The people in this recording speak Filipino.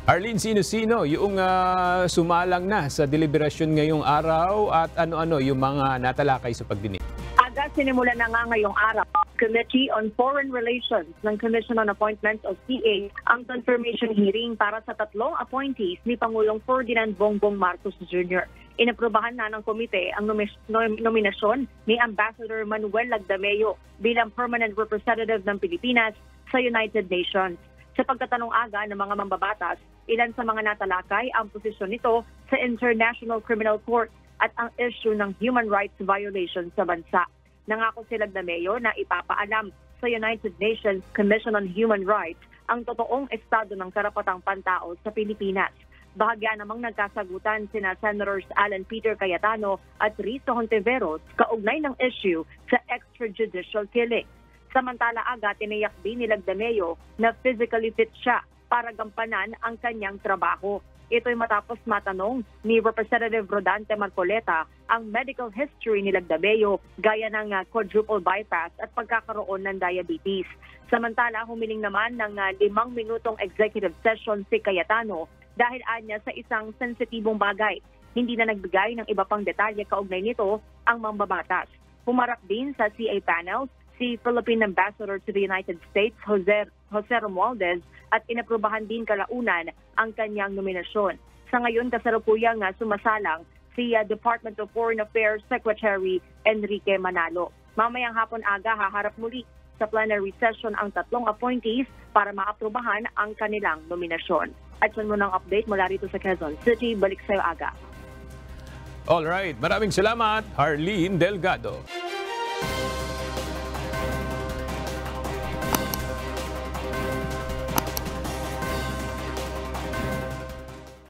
Arlene, sino-sino yung sumalang na sa deliberasyon ngayong araw at ano-ano yung mga natalakay sa pagdinig? Aga sinimula na nga ngayong araw, Committee on Foreign Relations ng Commission on Appointments of CA ang confirmation hearing para sa tatlong appointees ni Pangulong Ferdinand Marcos Jr. Inaprubahan na ng komite ang nominasyon ni Ambassador Manuel Lagdameo bilang permanent representative ng Pilipinas sa United Nations. Sa pagtatanong aga ng mga mambabatas, ilan sa mga natalakay ang posisyon nito sa International Criminal Court at ang issue ng human rights violations sa bansa. Nangako si Lagdameo na ipapaalam sa United Nations Commission on Human Rights ang totoong estado ng karapatang pantao sa Pilipinas. Bahagya namang nagkasagutan sina Senators Alan Peter Cayetano at Risto Hontiveros kaugnay ng issue sa extrajudicial killing. Samantala aga, tiniyak din ni Lagdameo na physically fit siya para gampanan ang kanyang trabaho. Ito'y matapos matanong ni Representative Rodante Marcoleta ang medical history ni Lagdameo gaya ng quadruple bypass at pagkakaroon ng diabetes. Samantala, humiling naman ng 5 minutong executive session si Cayetano dahil anya sa isang sensitibong bagay. Hindi na nagbigay ng iba pang detalye kaugnay nito ang mambabatas. Humarap din sa CA panel si Philippine Ambassador to the United States, Jose Romualdez, at inaprubahan din kalaunan ang kanyang nominasyon. Sa ngayon, kasalukuyang sumasalang si Department of Foreign Affairs Secretary Enrique Manalo. Mamayang hapon aga, haharap muli sa plenary session ang tatlong appointees para maaprubahan ang kanilang nominasyon. At yan mo ng update mula rito sa Quezon City. Balik sa'yo aga. Alright, maraming salamat, Arlene Delgado.